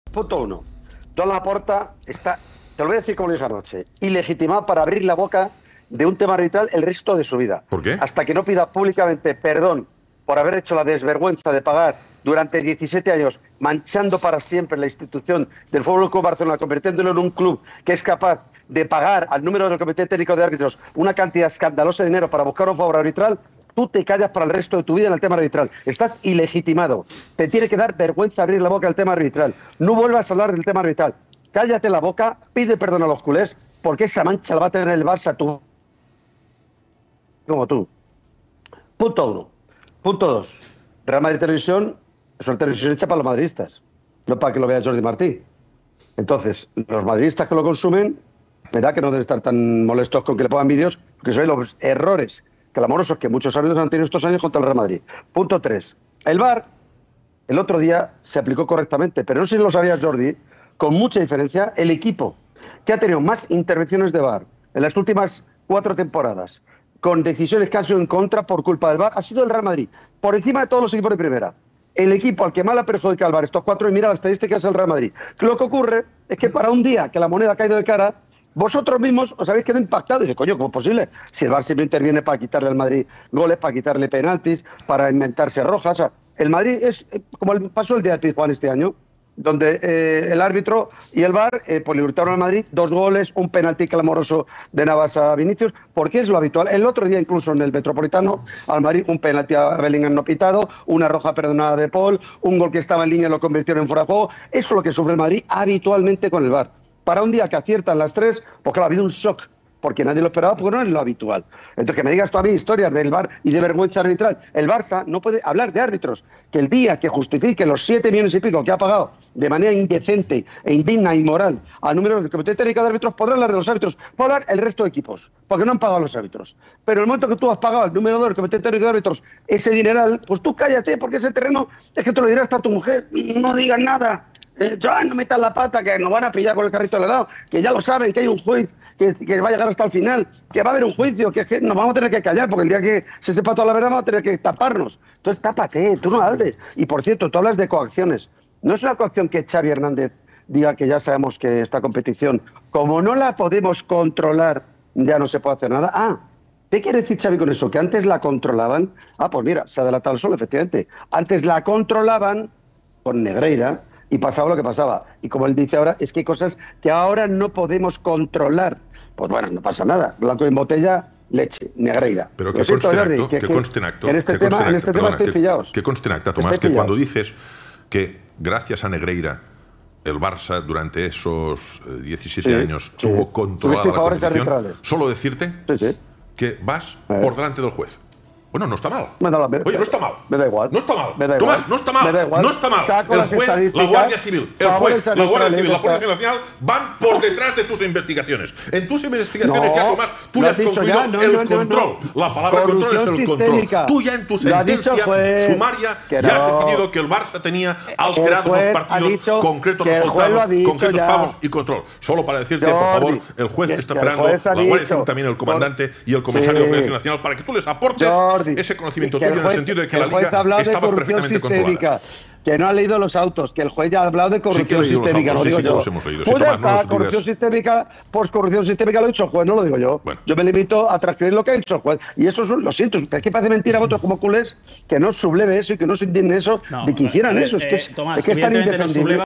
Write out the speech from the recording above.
Punto uno. Joan Laporta está, te lo voy a decir como lo dije anoche, ilegitimado para abrir la boca de un tema arbitral el resto de su vida. ¿Por qué? Hasta que no pida públicamente perdón por haber hecho la desvergüenza de pagar durante 17 años, manchando para siempre la institución del Fútbol Club Barcelona, convirtiéndolo en un club que es capaz de pagar al número del Comité Técnico de Árbitros una cantidad escandalosa de dinero para buscar un favor arbitral. Tú te callas para el resto de tu vida en el tema arbitral. Estás ilegitimado. Te tiene que dar vergüenza abrir la boca del tema arbitral. No vuelvas a hablar del tema arbitral. Cállate la boca, pide perdón a los culés, porque esa mancha la va a tener el Barça tú. Como tú. Punto uno. Punto dos. Real Madrid Televisión es una televisión hecha para los madridistas, no para que lo vea Jordi Martí. Entonces, los madridistas que lo consumen, me da que no deben estar tan molestos con que le pongan vídeos, porque son los errores clamorosos que muchos árbitros han tenido estos años contra el Real Madrid. Punto 3. El VAR, el otro día se aplicó correctamente, pero no sé si lo sabía Jordi, con mucha diferencia, el equipo que ha tenido más intervenciones de VAR en las últimas 4 temporadas, con decisiones que han sido en contra por culpa del VAR, ha sido el Real Madrid, por encima de todos los equipos de primera. El equipo al que más le ha perjudicado el VAR estos 4, y mira las estadísticas, es el Real Madrid. Lo que ocurre es que para un día que la moneda ha caído de cara, vosotros mismos os habéis quedado impactados. Y dice, coño, ¿cómo es posible? Si el VAR siempre interviene para quitarle al Madrid goles, para quitarle penaltis, para inventarse rojas. O sea, el Madrid es como el pasó el día de Pizjuán este año, donde el árbitro y el VAR pues le hurtaron al Madrid 2 goles, un penalti clamoroso de Navas a Vinicius, porque es lo habitual. El otro día, incluso en el Metropolitano, al Madrid un penalti a Bellingham no pitado, una roja perdonada de Paul, un gol que estaba en línea lo convirtieron en fuera de juego. Eso es lo que sufre el Madrid habitualmente con el VAR. Para un día que aciertan las 3, pues claro, ha habido un shock, porque nadie lo esperaba, porque no es lo habitual. Entonces, que me digas tú a mí historias del VAR y de vergüenza arbitral. El Barça no puede hablar de árbitros. Que el día que justifique los 7 millones y pico que ha pagado de manera indecente e indigna e inmoral a números del Comité Técnico de Árbitros, podrá hablar de los árbitros, podrá hablar el resto de equipos, porque no han pagado los árbitros. Pero en el momento que tú has pagado al número 2 del Comité Técnico de Árbitros ese dineral, pues tú cállate, porque ese terreno es que te lo dirá hasta tu mujer, no digas nada. Joan, no metas la pata, que nos van a pillar con el carrito del helado, que ya lo saben, que hay un juez que va a llegar hasta el final, que va a haber un juicio, que nos vamos a tener que callar, porque el día que se sepa toda la verdad vamos a tener que taparnos. Entonces tápate, tú no hables. Y por cierto, tú hablas de coacciones. No es una coacción que Xavi Hernández diga que ya sabemos que esta competición, como no la podemos controlar, ya no se puede hacer nada. ¿Qué quiere decir Xavi con eso? Que antes la controlaban. Pues mira, se ha adelantado el sol, efectivamente. Antes la controlaban con Negreira, y pasaba lo que pasaba. Y como él dice ahora, es que hay cosas que ahora no podemos controlar. Pues bueno, no pasa nada. Blanco en botella, leche, Negreira. Pero que conste en acto, en este tema estáis pillados. Que conste en acta, Tomás, que cuando dices que gracias a Negreira el Barça durante esos 17 años tuvo controlada la competición, solo decirte que vas por delante del juez. Bueno, no está mal. Oye, no está mal. Me da igual. No está mal. Me da Tomás, igual. no está mal. Me da igual. No está mal. Saco el las juez, estadísticas, la Guardia Civil, el juez, la Guardia Civil, la Policía Nacional van por detrás de tus investigaciones. En tus investigaciones ya, Tomás, tú ya has concluido el control. La palabra control es el control. Tú ya en tu sentencia sumaria ya has decidido que el Barça tenía alterados los partidos concretos resultados, concretos pagos y control. Solo para decirte, por favor, el juez que está esperando, la Guardia Civil también, el comandante y el comisario de la Policía Nacional, para que tú les aportes ese conocimiento tuyo en el sentido de que la Liga estaba perfectamente controlada. Que no ha leído los autos, que el juez ya ha hablado de corrupción sistémica, lo digo yo. Los hemos leído. Pues ya está, corrupción sistémica, pues corrupción sistémica lo ha dicho el juez, no lo digo yo. Bueno. Yo me limito a transcribir lo que ha dicho el juez. Y eso lo siento, pero es que parece mentira a otros como culés que no subleve eso y que no se indigne eso de que hicieran eso. Es que es tan indefendible.